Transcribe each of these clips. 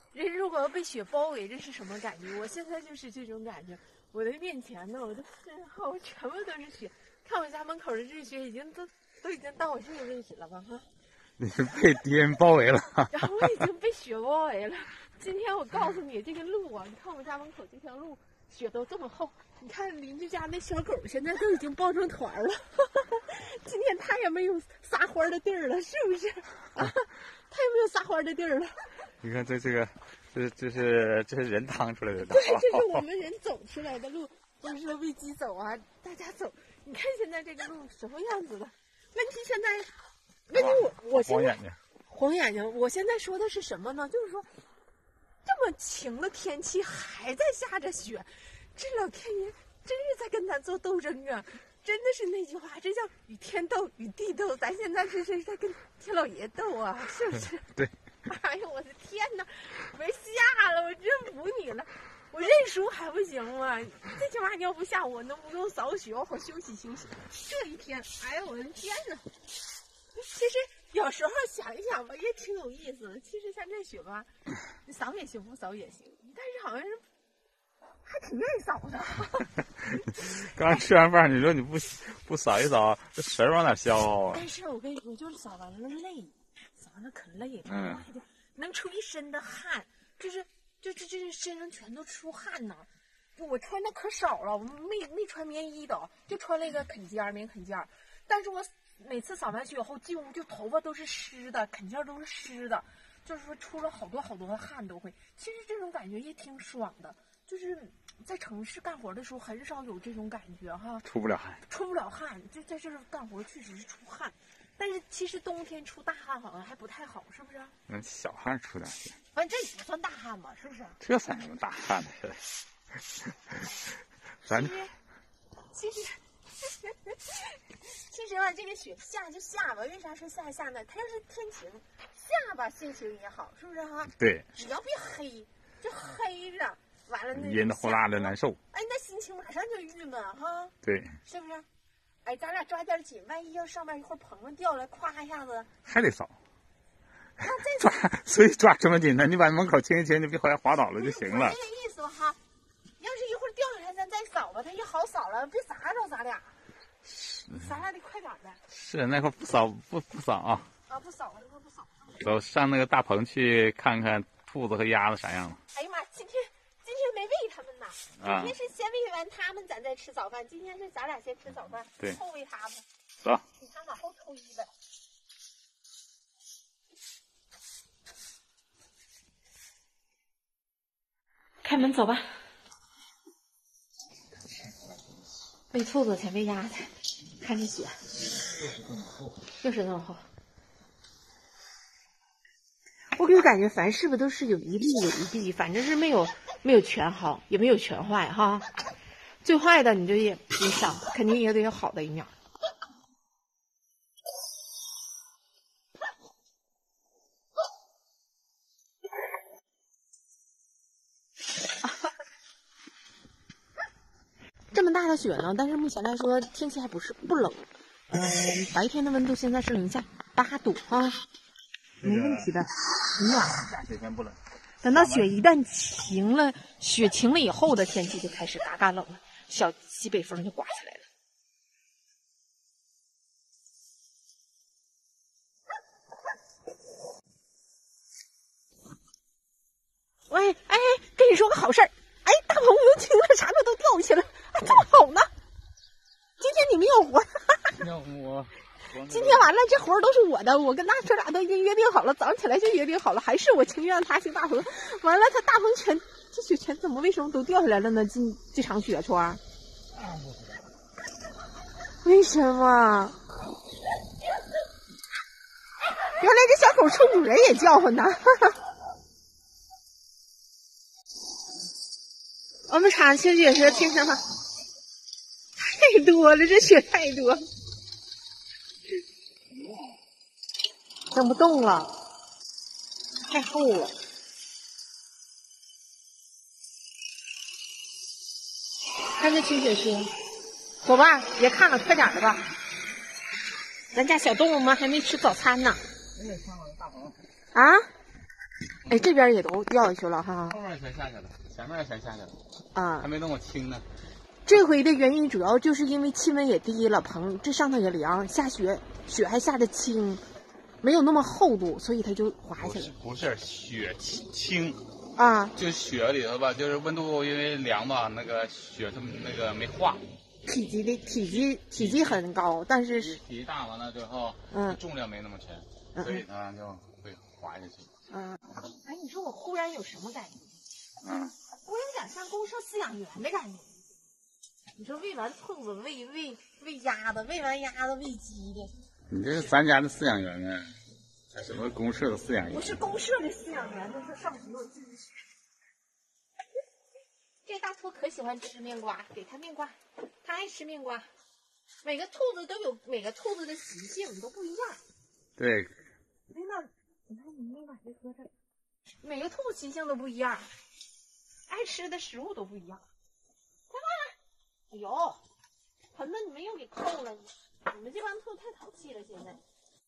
人如果要被雪包围，这是什么感觉？我现在就是这种感觉。我的面前呢，我的身后全部都是雪。看我家门口的这雪，都已经到我这个位置了吧？哈， 你被敌人包围了。 然后我已经被雪包围了。今天我告诉你，这个路啊，你看我家门口这条路，雪都这么厚。你看邻居家那小狗，现在都已经抱成团了。今天它也没有撒欢的地儿了，是不是？啊，它也没有撒欢的地儿了。 你看这是人趟出来的道。 对，这是我们人走出来的路，不是说喂鸡走啊，大家走。你看现在这个路什么样子的？问题现在，问题我现在黄眼睛，我现在说的是什么呢？就是说，这么晴的天气还在下着雪，这老天爷真是在跟咱做斗争啊！真的是那句话，这叫与天斗，与地斗。咱现在是在跟天老爷斗啊，是不是？ 对。 哎呦我的天哪！别下了，我真服你了。我认输还不行吗？最起码你要不下我，能不用扫雪，我好休息休息。这一天，哎呦我的天哪！其实有时候想一想吧，也挺有意思的。其实像这雪吧，你扫也行，不扫也行，但是好像是还挺愿意扫的。 刚吃完饭，你说你不扫一扫，这神往哪消啊？ 但是我跟你说，就是扫完了累，扫完了可累了，能出一身的汗，就是身上全都出汗呢。我穿的可少了，我没穿棉衣的，就穿了一个棉肯肩。但是我每次扫完雪后进屋，就头发都是湿的，肯肩都是湿的，就是说出了好多的汗都会。其实这种感觉也挺爽的，就是在城市干活的时候很少有这种感觉哈， 出不了汗， 就在这儿干活确实是出汗。但是其实冬天出大汗好像还不太好，是不是？ 小汗出点去。 反正这也不算大汗吧，是不是？ 这算什么大汗呢？ 其实吧，这个雪下就下吧，为啥说下呢？它要是天晴，下吧心情也好，是不是哈？ 对。 只要别黑，就黑着，完了那阴的呼啦的难受。 哎，那心情马上就郁闷哈。 对。 是不是？哎，咱俩抓点紧，万一要上面一会儿棚子掉了，咵一下子还得扫。 那再抓，所以抓这么紧呢？你把门口清一清，你别回来滑倒了就行了。 这个意思哈。要是一会儿掉下来，咱再扫吧，它也好扫了，别砸着咱俩。咱俩得快点的。 是那块不扫啊。 啊，不扫了，一会儿不扫。 走上那个大棚去看看兔子和鸭子啥样了。 哎呀妈，今天没喂他们呢。今天是先喂完他们，咱再吃早饭。今天是咱俩先吃早饭， 对， 后喂他们。 走。 你看往后抽衣呗。开门走吧。喂兔子去，喂鸭子，看这雪，又是这么厚。我给我感觉，凡事吧都是有一利有一弊，反正是没有全好，也没有全坏哈。最坏的你就也别想，肯定也得有好的一面。这么大的雪呢，但是目前来说天气还不冷，白天的温度现在是零下8度啊，没问题的，很暖。 下雪天不冷， 等到雪一旦晴了，雪晴了以后的天气就开始嘎嘎冷了，小西北风就刮起来了。喂，哎，跟你说个好事儿，哎，大棚不用清了，啥都掉下去了，哎，这么好呢。今天你们有活，今天完了，这活都是我的，我跟大车俩都已经约定好了，早上起来就约定好了，还是我情愿让他清大棚。完了，他大棚这雪全为什么都掉下来了呢？这场雪川，为什么？原来这小狗冲主人也叫唤呢。我们厂其实也是天生的，太多了，这雪太多，整不动了，太厚了。看这清雪车，走吧，别看了，快点的吧。咱家小动物们还没吃早餐呢。啊？ 哎，这边也都掉下去了哈。 后面全下去了，前面全下去了。 啊， 还没那么轻呢。 这回的原因主要就是因为气温也低了，这上头也凉，下雪，雪还下得轻，没有那么厚度，所以它就滑下来了。 不是雪轻啊， 就雪里头吧，就是温度因为凉吧，那个雪它那个没化。 体积很高，但是体积大完了之后，重量没那么沉，所以它就会滑下去。 哎，你说我忽然有什么感觉？我有点像公社饲养员的感觉。你说喂完兔子，喂鸭子，喂完鸭子喂鸡的。 你这是咱家的饲养员呢，还什么公社的饲养员？ 不是公社的饲养员，那是上学我自己学。这大兔可喜欢吃面瓜，给它面瓜，它爱吃面瓜。每个兔子都有每个兔子的习性，都不一样。对。领导，你看你没把这搁这儿。每个兔子习性都不一样，爱吃的食物都不一样。快看，哎呦，盆子你们又给扣了，你们这帮兔子太淘气了，现在。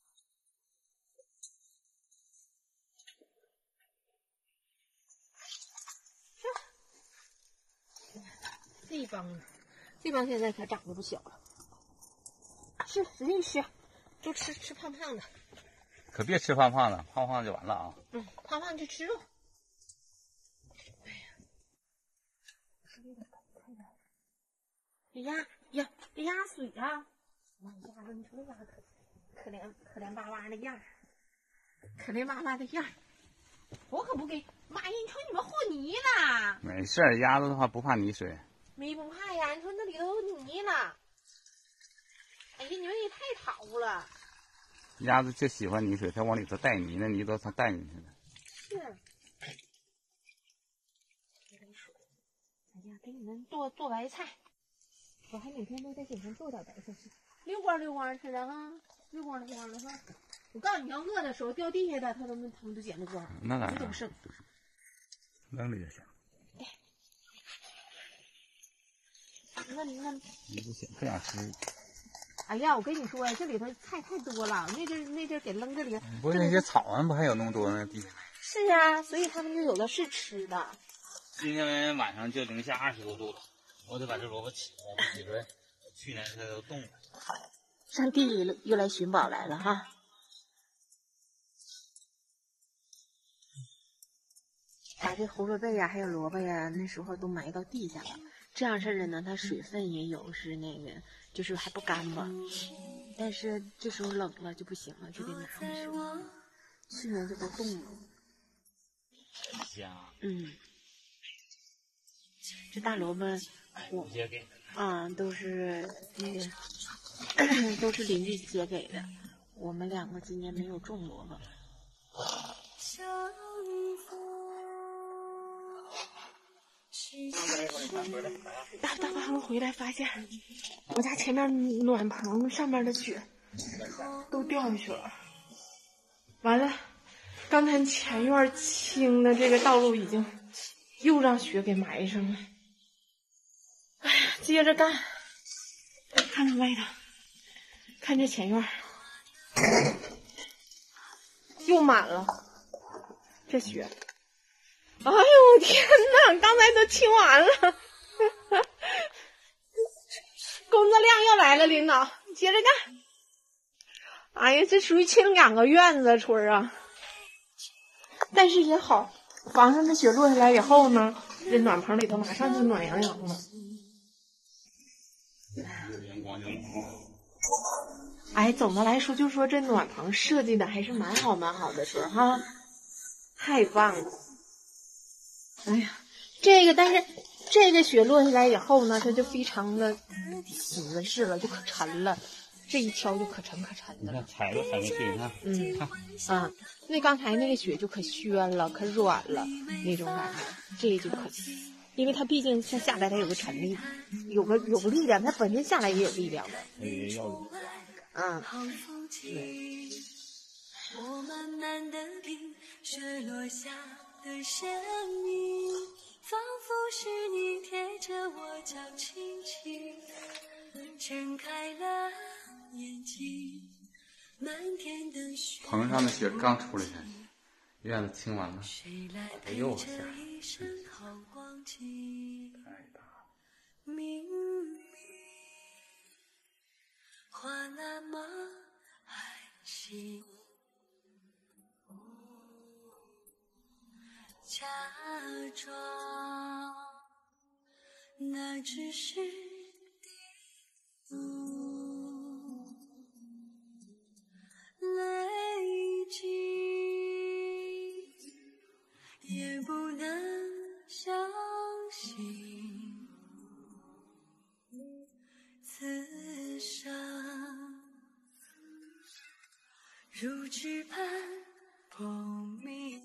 这帮现在可长得不小了，使劲吃，就吃胖胖的， 可别吃胖胖的，胖胖就完了啊。 胖胖就吃肉。哎呀，这鸭水啊，那鸭子你说那鸭可怜巴巴的样儿，可怜巴巴的样儿，我可不给。妈呀，你瞅你们和泥呢。 没事，鸭子的话不怕泥水。 没不怕呀，你说那里头有泥呢。哎呀，你们也太淘了。 鸭子就喜欢泥水，它往里头带泥，那泥都它带进去的。 是。哎呀，给你们做白菜，我还每天都得给他们做点白菜吃，溜光溜光似的哈，溜光溜光的哈。我告诉你，要饿的时候掉地下的，他们都捡得光， 那当然都不剩， 扔了就行。 那你不想吃？ 哎呀，我跟你说呀，这里头菜太多了，那阵给扔这里。 不是那些草啊，不还有那么多呢？地上。 是啊，所以他们就有的是吃的。 今天晚上就零下20多度了，我得把这萝卜起来，起出来。去年它都冻了。 上地里又来寻宝来了哈。把这胡萝卜呀，还有萝卜呀，那时候都埋到地下了。这样式的呢，它水分也有，是那个，就是还不干吧。但是这时候冷了就不行了，就得拿回去。去年就都冻了。 香。 这大萝卜，都是那个，都是邻居姐给的。我们两个今年没有种萝卜。大巴回来发现，我家前面暖棚上面的雪都掉下去了。完了，刚才前院清的这个道路已经又让雪给埋上了。哎呀，接着干，看看外头，看这前院又满了，这雪。哎呦天哪！刚才都清完了，工作量又来了，领导，接着干。哎呀，这属于清2个院子，春儿啊！但是也好，房上的雪落下来以后呢，这暖棚里头马上就暖洋洋了。哎，总的来说，就说这暖棚设计的还是蛮好的，春儿哈，太棒了。哎呀，但是这个雪落下来以后呢，它就非常的瓷实了，就可沉了，这一挑就可沉的。 你看踩都踩进去，你看。 那刚才那个雪就可宣了，可软了那种感觉，这就可，因为它毕竟它下来它有个沉力，有个力量，它本身下来也有力量的。我慢慢的听雪落下的声音，仿佛是你贴着我脚轻轻睁开了眼睛。满天的雪， 棚上的雪刚出来院子清完了，我又下。太大了。 明明话那么安静，假装那只是累积，也不能相信此生如纸般透明。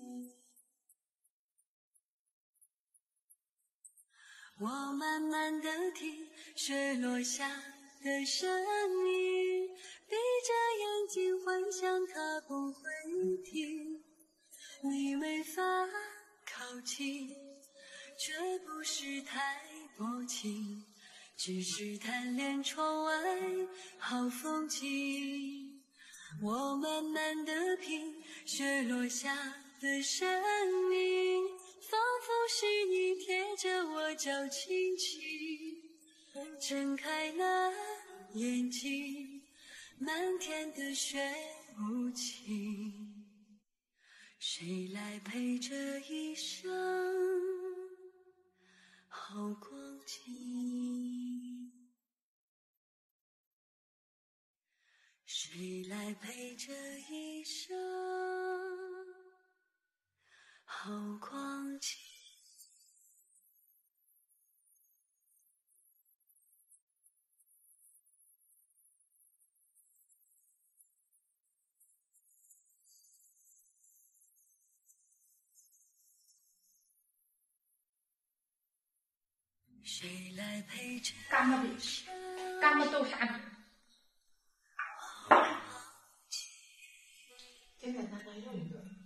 我慢慢地听雪落下的声音，闭着眼睛幻想它不会停。你没法靠近，这不是太薄情，只是贪恋窗外好风景。我慢慢地品雪落下的生命，仿佛是你贴着我脚轻轻睁开了眼睛，漫天的雪无情，谁来陪这一生好光景？谁来陪这一生好光景？谁来陪这干巴饼，干巴豆沙饼。简简单单又一个。